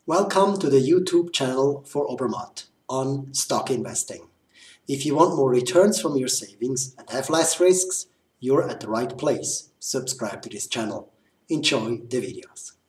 Welcome to the YouTube channel for Obermatt on stock investing. If you want more returns from your savings and have less risks, you're at the right place. Subscribe to this channel. Enjoy the videos.